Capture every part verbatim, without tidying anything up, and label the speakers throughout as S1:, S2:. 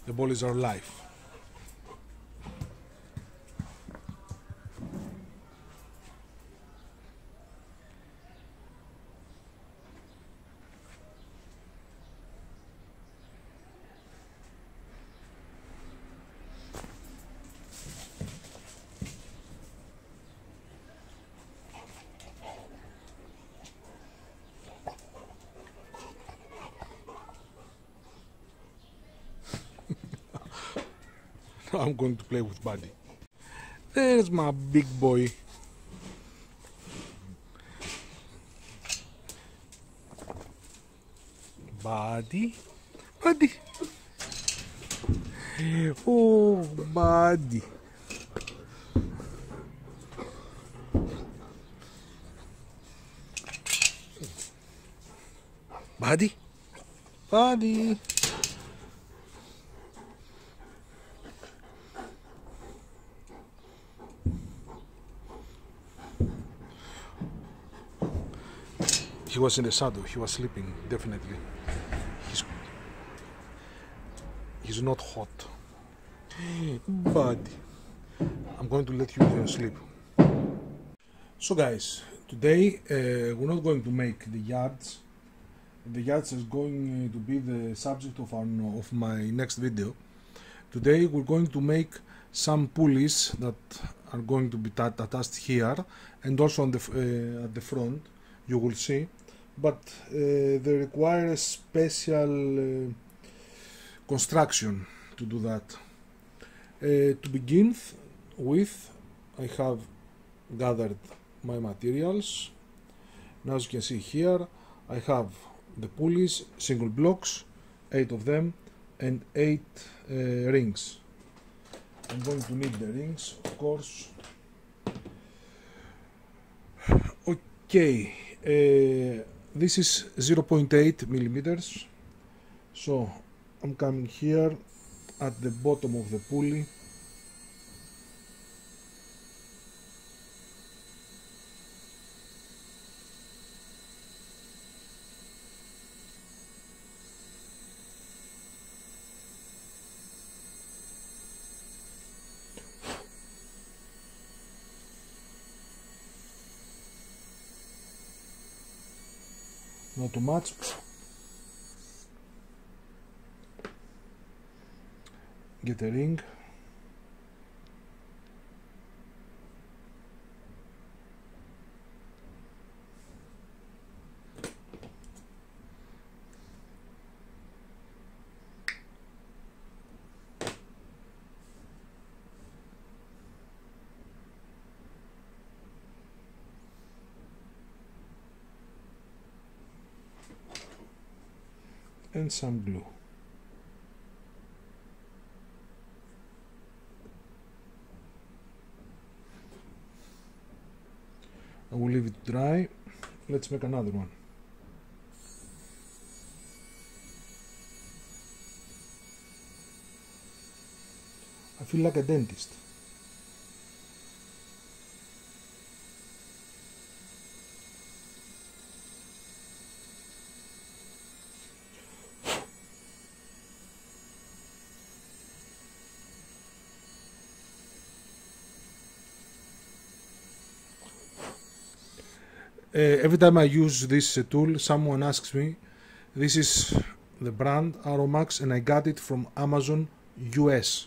S1: The ball is our life. I'm going to play with Buddy. There's my big boy. Buddy. Buddy. Oh, Buddy. Buddy. Buddy. He was in the shadow, he was sleeping, definitely. He's, he's not hot. But I'm going to let you go sleep. So guys, today uh, we're not going to make the yards. The yards is going to be the subject of, our, of my next video. Today we're going to make some pulleys that are going to be attached here and also on the, uh, at the front, you will see. But uh, they require a special uh, construction to do that. Uh, to begin with, I have gathered my materials. Now, as you can see here, I have the pulleys, single blocks, eight of them, and eight uh, rings. I'm going to need the rings, of course. Okay. Uh, This is zero point eight millimeters, so I'm coming here at the bottom of the pulley. Not too much. Get a ring. And some glue. I will leave it dry. Let's make another one. I feel like a dentist. Uh, every time I use this uh, tool, someone asks me, this is the brand Aromax and I got it from Amazon U S.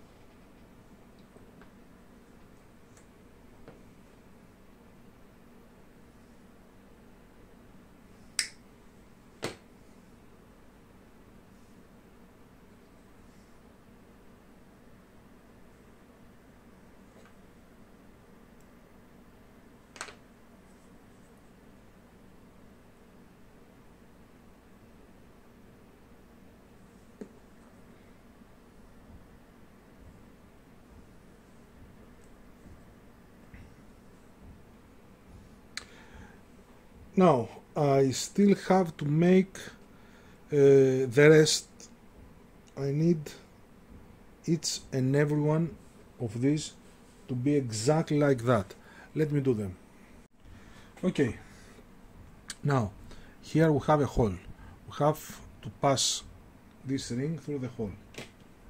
S1: Now, I still have to make uh, the rest. I need each and every one of these to be exactly like that. Let me do them. Okay, now here we have a hole. We have to pass this ring through the hole.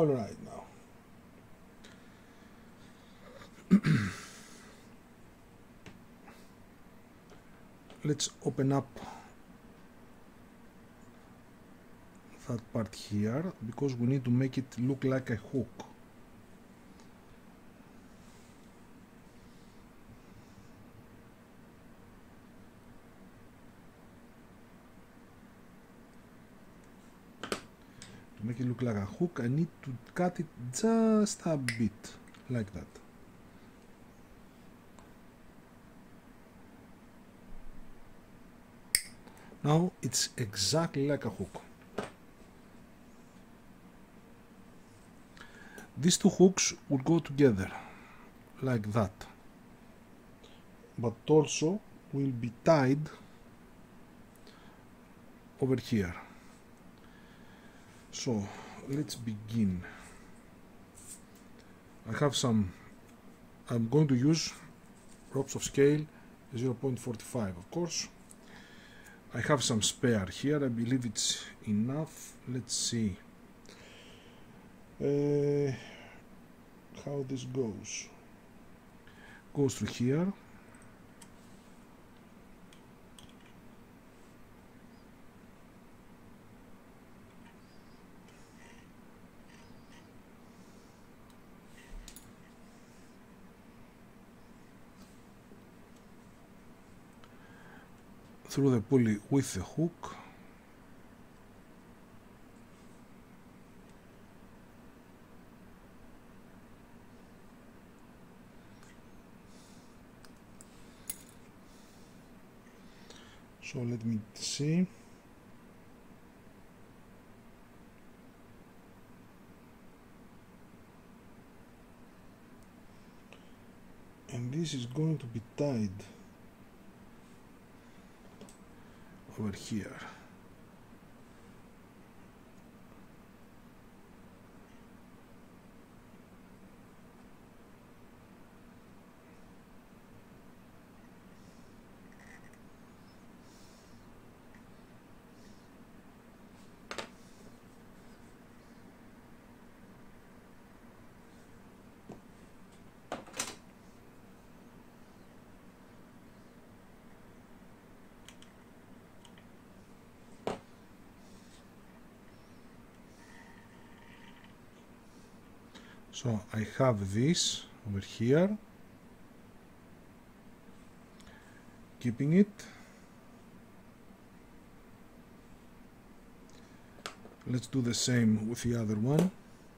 S1: all right now. Let's open up that part here because we need to make it look like a hook. To make it look like a hook, I need to cut it just a bit, like that. Now it's exactly like a hook. These two hooks will go together, like that, but also will be tied over here. So let's begin. I have some, I'm going to use ropes of scale zero point four five, of course. I have some spare here, I believe it's enough. Let's see uh, how this goes. Goes through here. Through the pulley with the hook. So let me see. And this is going to be tied over here. So I have this over here, keeping it. Let's do the same with the other one.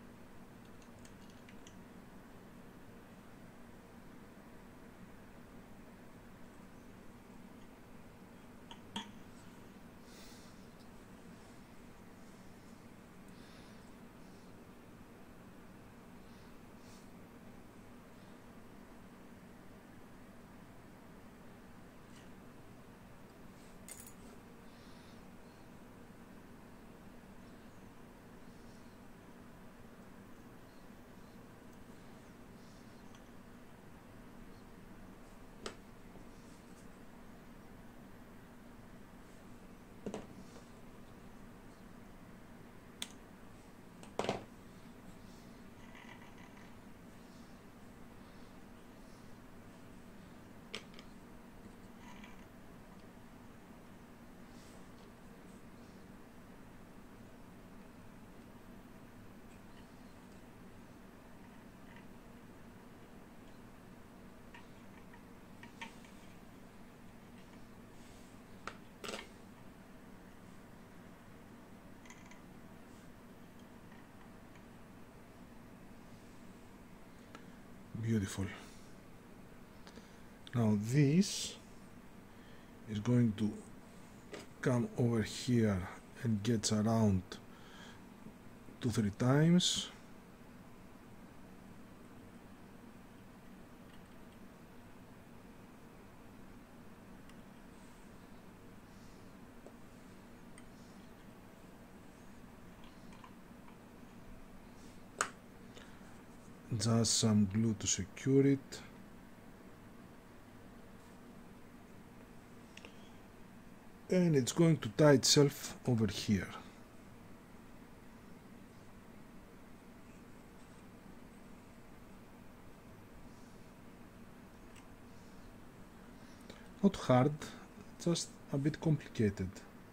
S1: Beautiful. Now this is going to come over here and gets around two, three times. Just some glue to secure it. And it's going to tie itself over here. not hard, just a bit complicated.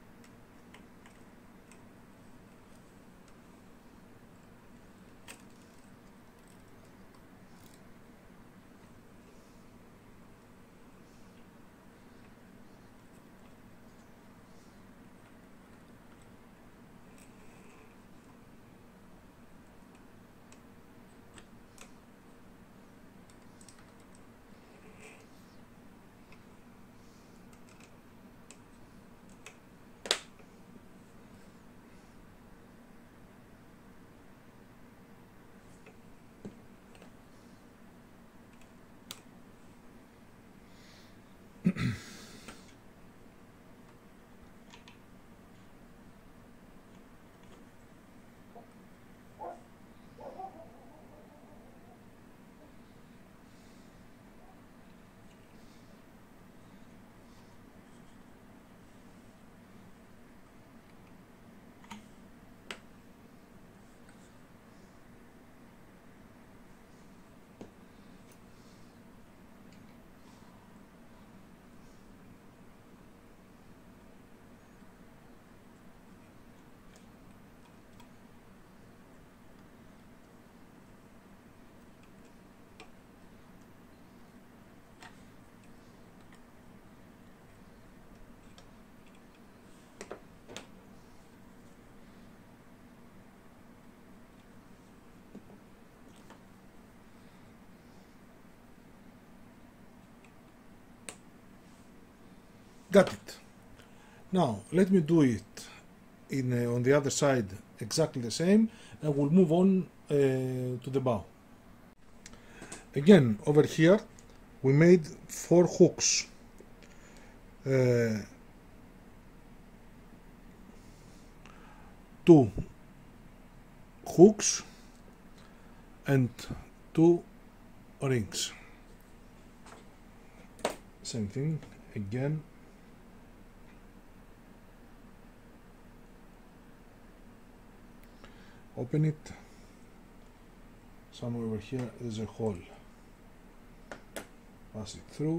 S1: Got it. Now let me do it in uh, on the other side exactly the same, and we'll move on uh, to the bow. Again, over here we made four hooks. Uh, two hooks and two rings. Same thing again. Open it. Somewhere over here there's a hole. Pass it through.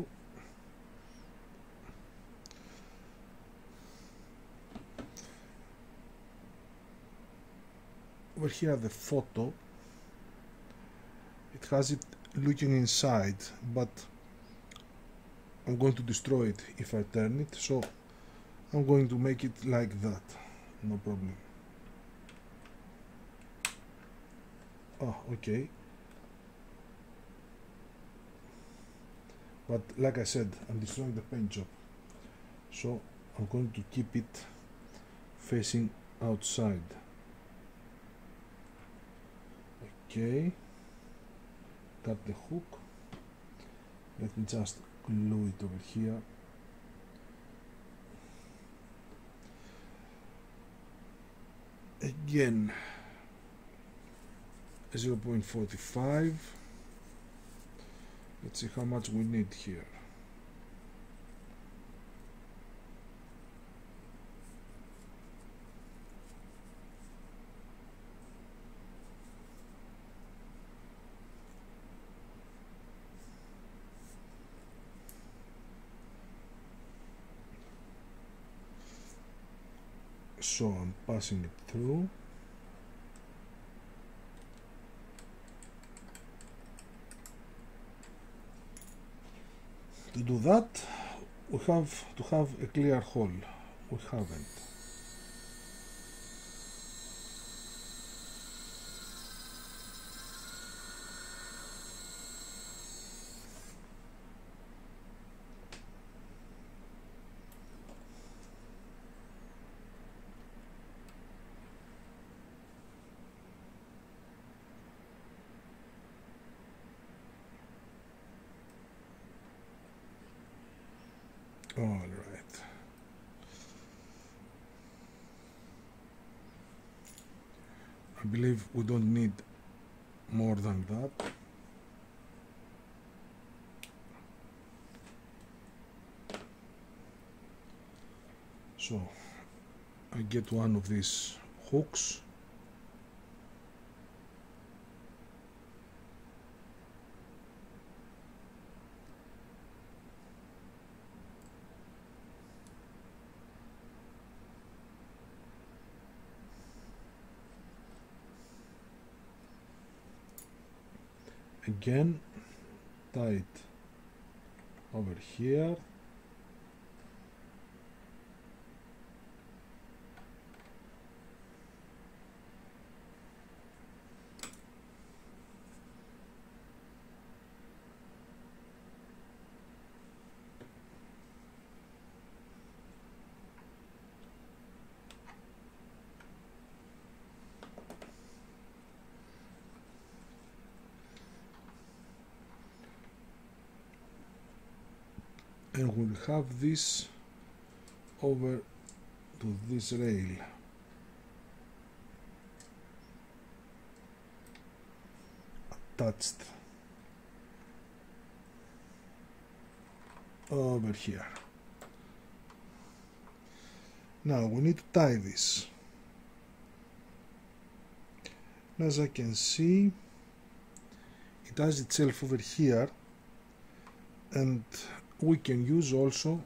S1: Over here the photo, it has it looking inside, but I'm going to destroy it if I turn it, so I'm going to make it like that, no problem. Oh, okay. But like I said, I'm destroying the paint job, so I'm going to keep it facing outside. Okay, got the hook. Let me just glue it over here. Again, zero point four five. Let's see how much we need here. So I'm passing it through. To do that, we have to have a clear hole. We haven't. All right. I believe we don't need more than that. So I get one of these hooks. again, tie it over here. And we'll have this over to this rail. Attached over here. Now we need to tie this. As I can see, it has itself over here, and we can use also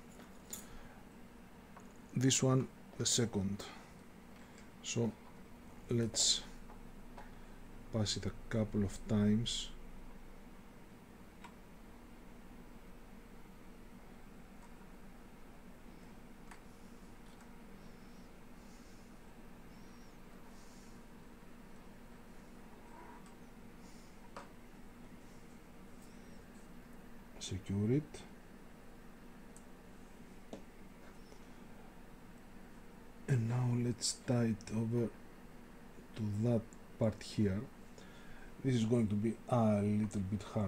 S1: this one, the second. So let's pass it a couple of times. Secure it. And now let's tie it over to that part here. This is going to be a little bit hard.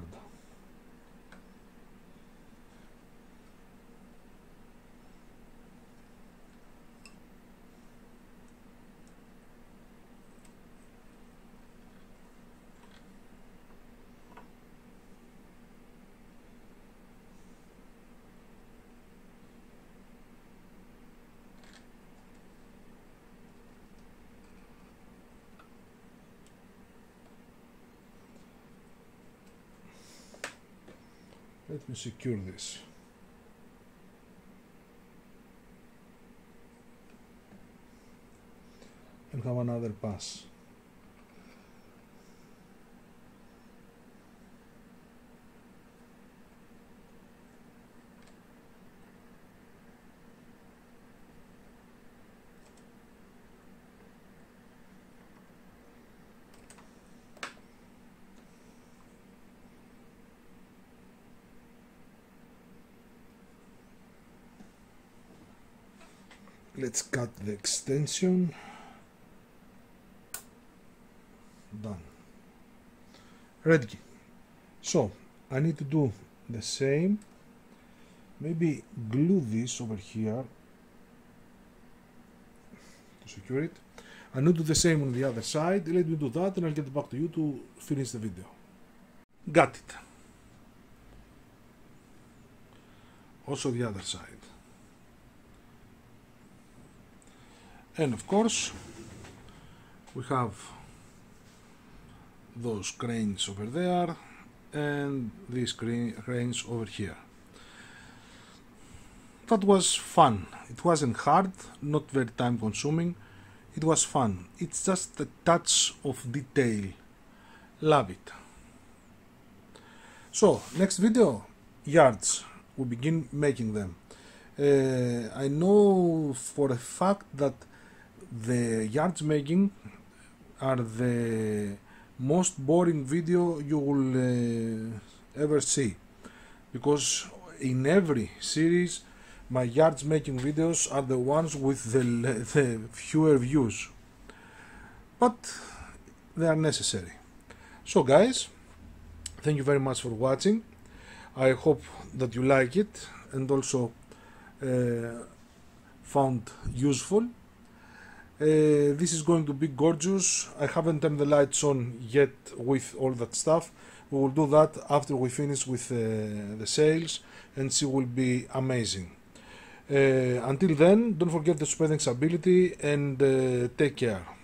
S1: Let me secure this. And have another pass. Let's cut the extension. Done. Ready. So I need to do the same. Maybe glue this over here to secure it. I need to do the same on the other side. Let me do that and I'll get back to you to finish the video. Got it. Also the other side. And of course we have those cranes over there and these cranes over here. That was fun. It wasn't hard, not very time consuming. It was fun. It's just a touch of detail. Love it. So next video, yards. We begin making them. Uh, I know for a fact that the yards making are the most boring video you will uh, ever see, because in every series my yards making videos are the ones with the, the fewer views, but they are necessary. So guys, thank you very much for watching. I hope that you like it and also uh, found useful. Uh, this is going to be gorgeous. I haven't turned the lights on yet with all that stuff. We will do that after we finish with uh, the sails, and she will be amazing. Uh, until then, don't forget the super thanks ability and uh, take care.